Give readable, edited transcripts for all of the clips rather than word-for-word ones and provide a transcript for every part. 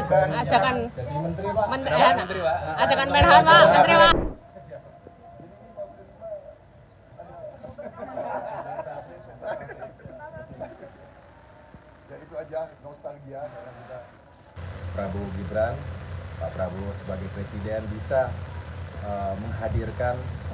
ajakan jadi menteri Pak. Ajakan Menhan Pak, Menteri Pak. Ya itu aja nostalgia karena kita Prabowo Gibran, Pak Prabowo sebagai presiden bisa menghadirkan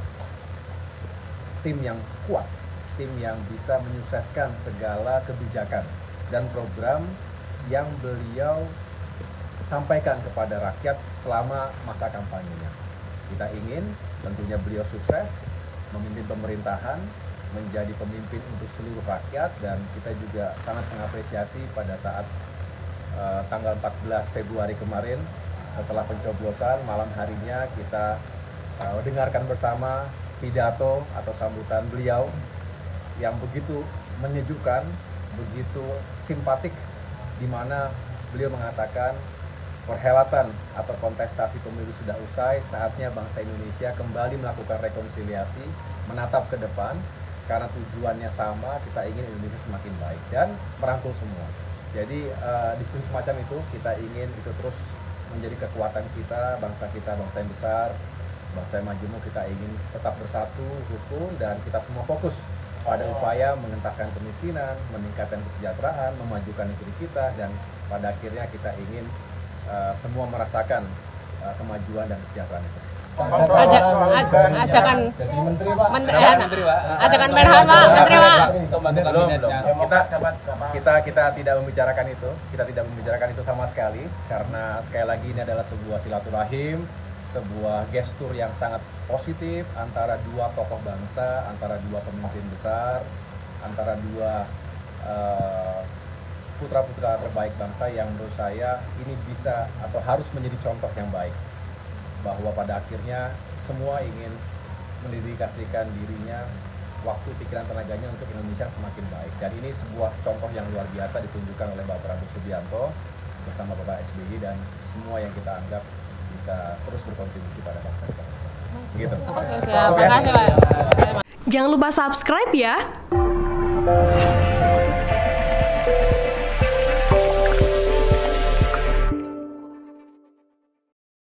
tim yang kuat, tim yang bisa menyukseskan segala kebijakan dan program yang beliau sampaikan kepada rakyat selama masa kampanyenya. Kita ingin tentunya beliau sukses memimpin pemerintahan, menjadi pemimpin untuk seluruh rakyat, dan kita juga sangat mengapresiasi pada saat tanggal 14 Februari kemarin setelah pencoblosan malam harinya kita dengarkan bersama pidato atau sambutan beliau yang begitu menyejukkan, begitu simpatik, di mana beliau mengatakan perhelatan atau kontestasi pemilu sudah usai, saatnya bangsa Indonesia kembali melakukan rekonsiliasi, menatap ke depan, karena tujuannya sama, kita ingin Indonesia semakin baik dan merangkul semua. Jadi diskusi semacam itu kita ingin itu terus menjadi kekuatan kita, bangsa yang besar, bangsa yang majemuk. Kita ingin tetap bersatu, rukun, dan kita semua fokus pada upaya mengentaskan kemiskinan, meningkatkan kesejahteraan, memajukan negeri kita, dan pada akhirnya kita ingin semua merasakan kemajuan dan kesejahteraan itu. Ajakan jadi menteri Pak. Ajakan Menhan Pak, Menteri Pak. Belum. Kita tidak membicarakan itu. Kita tidak membicarakan itu sama sekali, karena sekali lagi ini adalah sebuah silaturahim, sebuah gestur yang sangat positif antara dua tokoh bangsa, antara dua pemimpin besar, antara dua putra-putra terbaik bangsa yang menurut saya ini bisa atau harus menjadi contoh yang baik, bahwa pada akhirnya semua ingin mendedikasikan dirinya, waktu, pikiran, tenaganya untuk Indonesia semakin baik. Dan ini sebuah contoh yang luar biasa ditunjukkan oleh Bapak Prabowo Subianto bersama Bapak SBY dan semua yang kita anggap bisa terus berkontribusi pada bangsa kita. Begitu. Oke, siap. Makasih Pak. Jangan lupa subscribe ya.